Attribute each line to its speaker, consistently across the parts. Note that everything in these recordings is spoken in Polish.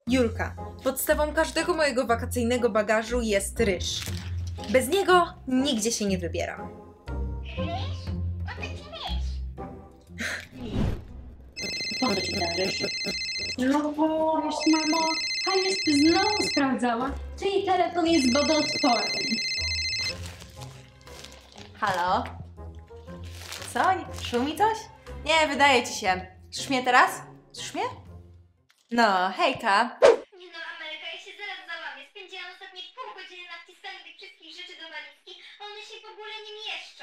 Speaker 1: Julka, podstawą każdego mojego wakacyjnego bagażu jest ryż. Bez niego nigdzie się nie wybieram.
Speaker 2: Ryż? O taki ryż.
Speaker 3: Może ci ten ryż. No wiesz, mamo, a jest znowu sprawdzała, czy jej telefon jest wodoodporny.
Speaker 1: Halo? Co? Szumi coś? Nie, wydaje ci się. Słyszysz mnie teraz? Słyszysz mnie? No, hejka.
Speaker 2: Nie no, Amelka, ja się zaraz załamię. Spędziłam ostatnie pół godziny na wciskaniu tych wszystkich rzeczy do walizki, a one się w ogóle nie mieszczą.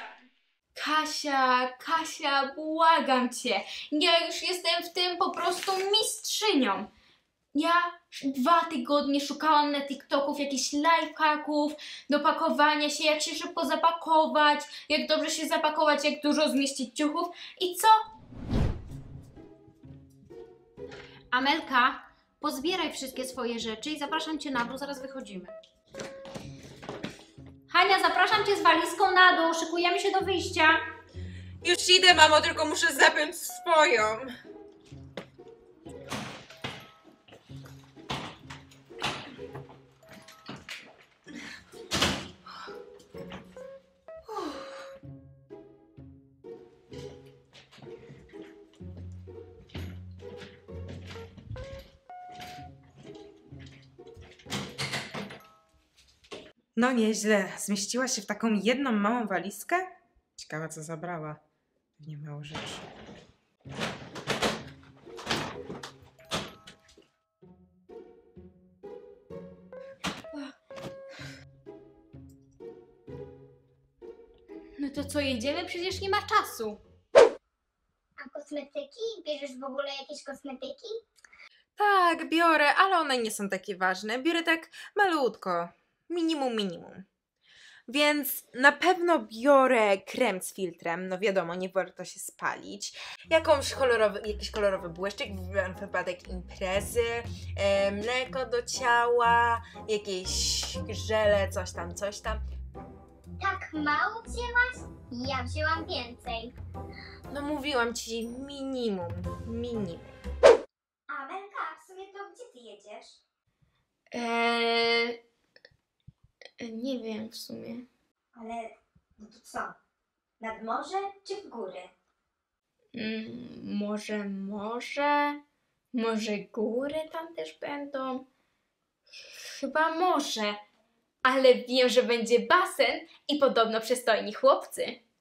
Speaker 3: Kasia, błagam cię. Ja już jestem w tym po prostu mistrzynią. Ja 2 tygodnie szukałam na TikToków jakichś lifehacków do pakowania się, jak się szybko zapakować, jak dobrze się zapakować, jak dużo zmieścić ciuchów. I co?
Speaker 4: Amelka, pozbieraj wszystkie swoje rzeczy i zapraszam cię na dół, zaraz wychodzimy. Hania, zapraszam cię z walizką na dół, szykujemy się do wyjścia.
Speaker 1: Już idę, mamo, tylko muszę zapiąć swoją. No nieźle. Zmieściła się w taką jedną małą walizkę? Ciekawe, co zabrała. Pewnie mało rzeczy.
Speaker 3: No to co, jedziemy? Przecież nie ma czasu.
Speaker 2: A kosmetyki? Bierzesz w ogóle jakieś kosmetyki?
Speaker 1: Tak, biorę, ale one nie są takie ważne. Biorę tak malutko. Minimum. Więc na pewno biorę krem z filtrem, no wiadomo, nie warto się spalić. Jakiś kolorowy błyszczyk w wypadek imprezy, mleko do ciała, jakieś żele, coś tam.
Speaker 2: Tak mało wzięłaś? Ja wzięłam więcej.
Speaker 1: No mówiłam ci, minimum.
Speaker 2: Amelka, w sumie to gdzie ty jedziesz?
Speaker 3: Nie wiem w sumie.
Speaker 2: Ale, no to co? Nad morze czy w góry?
Speaker 3: Może góry tam też będą? Chyba może. Ale wiem, że będzie basen i podobno przystojni chłopcy.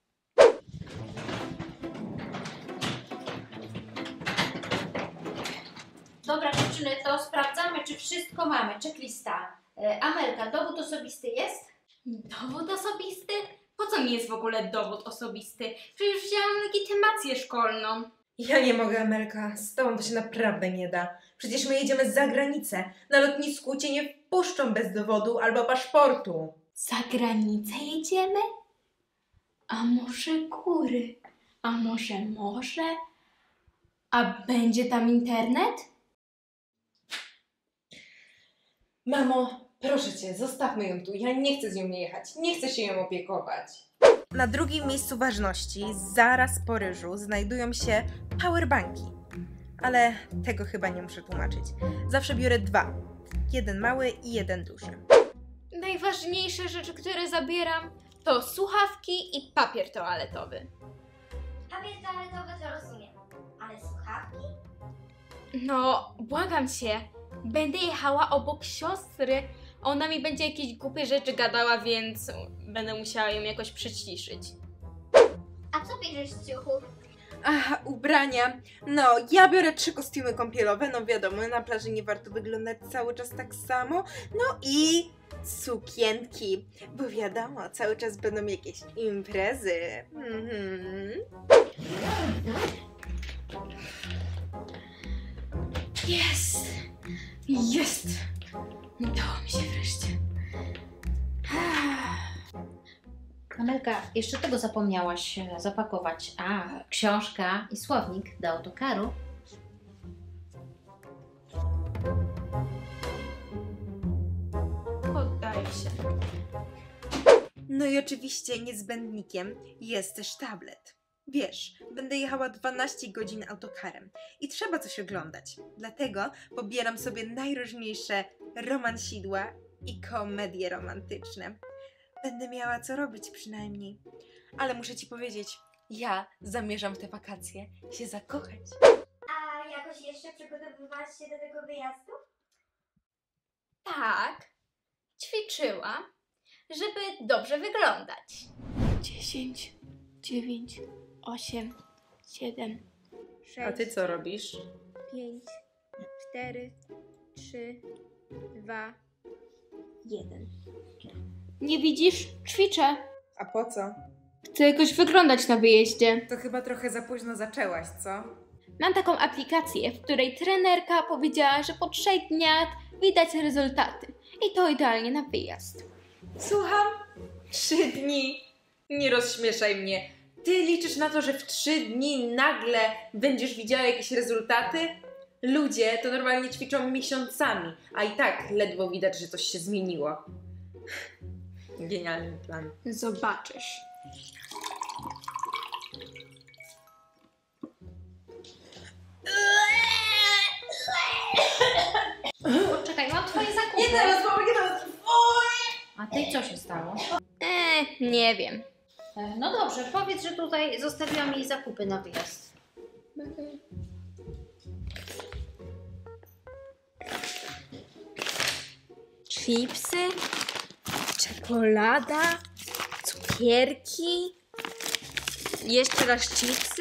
Speaker 4: Dobra dziewczyny, to sprawdzamy, czy wszystko mamy. Checklista. Amelka, dowód osobisty jest?
Speaker 3: Dowód osobisty? Po co mi jest w ogóle dowód osobisty? Przecież wzięłam legitymację szkolną.
Speaker 1: Ja nie mogę, Amelka, z tobą to się naprawdę nie da. Przecież my jedziemy za granicę. Na lotnisku cię nie wpuszczą bez dowodu albo paszportu.
Speaker 3: Za granicę jedziemy? A może góry? A może morze? A będzie tam internet?
Speaker 1: Mamo, proszę cię, zostawmy ją tu. Ja nie chcę z nią jechać. Nie chcę się ją opiekować. Na drugim miejscu ważności, zaraz po ryżu, znajdują się powerbanki. Ale tego chyba nie muszę tłumaczyć. Zawsze biorę 2. Jeden mały i jeden duży.
Speaker 3: Najważniejsze rzeczy, które zabieram, to słuchawki i papier toaletowy.
Speaker 2: Papier toaletowy to rozumiem. Ale słuchawki?
Speaker 3: No, błagam cię, będę jechała obok siostry. Ona mi będzie jakieś głupie rzeczy gadała, więc będę musiała ją jakoś przyciszyć.
Speaker 2: A co bierzesz z ciuchów?
Speaker 1: Aha, ubrania. No, ja biorę 3 kostiumy kąpielowe, no wiadomo, na plaży nie warto wyglądać cały czas tak samo. No i sukienki, bo wiadomo, cały czas będą jakieś imprezy.
Speaker 3: Jest! Udało mi się wreszcie.
Speaker 4: Amelka, jeszcze tego zapomniałaś zapakować. A, książka i słownik do autokaru.
Speaker 3: Poddaję się.
Speaker 1: No i oczywiście niezbędnikiem jest też tablet. Wiesz, będę jechała 12 godzin autokarem i trzeba coś oglądać. Dlatego pobieram sobie najróżniejsze romansidła i komedie romantyczne. Będę miała co robić przynajmniej. Ale muszę ci powiedzieć, ja zamierzam w te wakacje się zakochać.
Speaker 2: A jakoś jeszcze przygotowywałaś się do tego wyjazdu?
Speaker 3: Tak, ćwiczyłam, żeby dobrze wyglądać.
Speaker 5: 10, 9, 8, 7, 6,
Speaker 1: A ty co robisz?
Speaker 5: 5, 4, 3, 2, 1. Nie widzisz? Ćwiczę.
Speaker 1: A po co?
Speaker 5: Chcę jakoś wyglądać na wyjeździe.
Speaker 1: To chyba trochę za późno zaczęłaś, co?
Speaker 5: Mam taką aplikację, w której trenerka powiedziała, że po 3 dniach widać rezultaty. I to idealnie na wyjazd.
Speaker 1: Słucham? 3 dni? Nie rozśmieszaj mnie. Ty liczysz na to, że w 3 dni nagle będziesz widziała jakieś rezultaty? Ludzie to normalnie ćwiczą miesiącami, a i tak ledwo widać, że coś się zmieniło. Genialny plan.
Speaker 5: Zobaczysz.
Speaker 4: Poczekaj, mam twoje zakupy.
Speaker 1: nie teraz.
Speaker 4: A ty co się stało?
Speaker 5: Nie wiem.
Speaker 4: No dobrze, powiedz, że tutaj zostawiłam jej zakupy na wyjazd.
Speaker 5: Chipsy, czekolada, cukierki, jeszcze raz chipsy.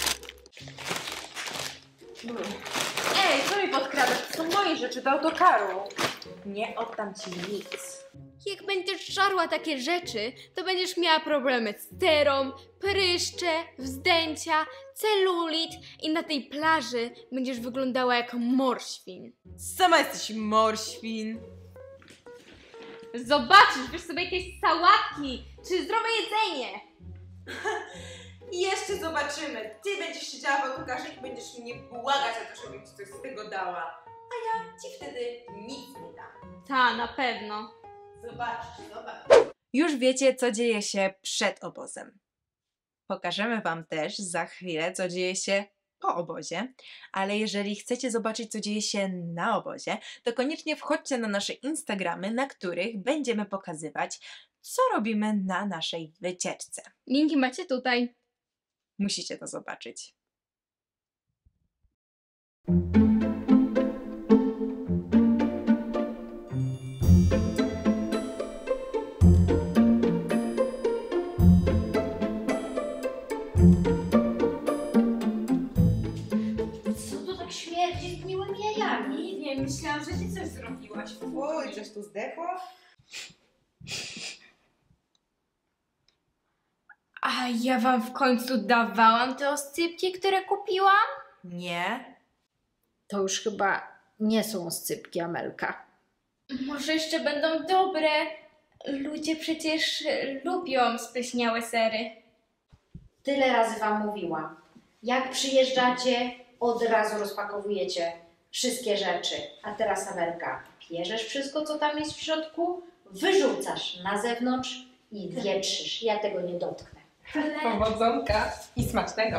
Speaker 1: Ej, co mi podkradasz? To są moje rzeczy do autokaru. Nie oddam ci nic.
Speaker 5: Jak będziesz żarła takie rzeczy, to będziesz miała problemy z cerą, pryszcze, wzdęcia, celulit i na tej plaży będziesz wyglądała jak morświn.
Speaker 1: Sama jesteś morświn.
Speaker 5: Zobaczysz, wiesz sobie jakieś sałatki czy zdrowe jedzenie.
Speaker 1: I jeszcze zobaczymy. Ty będziesz siedziała w autokarze i będziesz mnie błagać o to, żebym ci coś z tego dała. A ja ci wtedy nic nie dam.
Speaker 5: Ta, na pewno.
Speaker 1: Zobacz. Już wiecie, co dzieje się przed obozem. Pokażemy wam też za chwilę, co dzieje się po obozie, ale jeżeli chcecie zobaczyć, co dzieje się na obozie, to koniecznie wchodźcie na nasze Instagramy, na których będziemy pokazywać, co robimy na naszej wycieczce.
Speaker 5: Linki macie tutaj.
Speaker 1: Musicie to zobaczyć.
Speaker 4: Co to tak śmierdzi z gniłymi jajami?
Speaker 3: Nie wiem, myślałam, że ty coś zrobiłaś.
Speaker 1: Oj, coś tu zdechło?
Speaker 3: A ja wam w końcu dawałam te oscypki, które kupiłam?
Speaker 1: Nie.
Speaker 4: To już chyba nie są oscypki, Amelka.
Speaker 3: Może jeszcze będą dobre. Ludzie przecież lubią spleśniałe sery.
Speaker 4: Tyle razy wam mówiłam. Jak przyjeżdżacie, od razu rozpakowujecie wszystkie rzeczy. A teraz, Amelka, bierzesz wszystko, co tam jest w środku, wyrzucasz na zewnątrz i wietrzysz. Ja tego nie dotknę.
Speaker 1: Powodzonka i smacznego.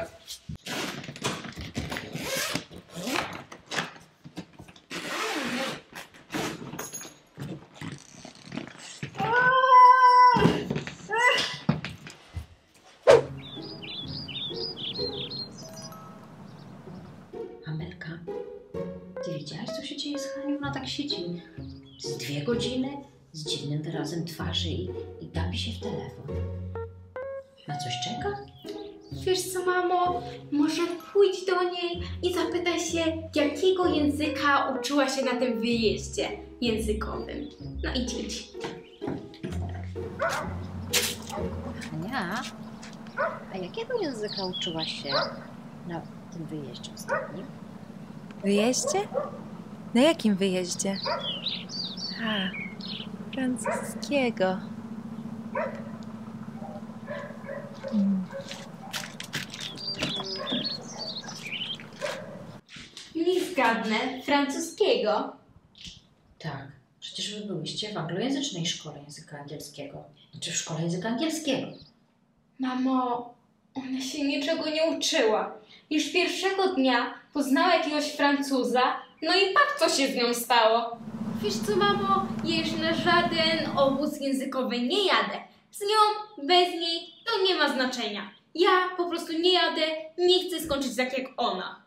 Speaker 4: Amelka, ty widziałaś, co się dzieje z Hanią? Ona tak siedzi z 2 godziny z dziwnym wyrazem twarzy i gapi się w telefon. Na coś czeka?
Speaker 3: Wiesz co, mamo? Może pójdź do niej i zapytaj się, jakiego języka uczyła się na tym wyjeździe językowym. No idź.
Speaker 4: Hania, a jakiego języka uczyłaś się na tym wyjeździe ostatnim?
Speaker 1: Wyjeździe? Na jakim wyjeździe? A, francuskiego.
Speaker 3: Nie zgadnę. Francuskiego.
Speaker 4: Tak, przecież wy byłyście w anglojęzycznej szkole języka angielskiego. Znaczy w szkole języka angielskiego.
Speaker 3: Mamo, Ona się niczego nie uczyła. Już pierwszego dnia poznała jakiegoś Francuza, no i patrz, co się z nią stało. Wiesz co, mamo? Ja już na żaden obóz językowy nie jadę. Z nią, bez niej, to nie ma znaczenia. Ja po prostu nie jadę, nie chcę skończyć tak jak ona.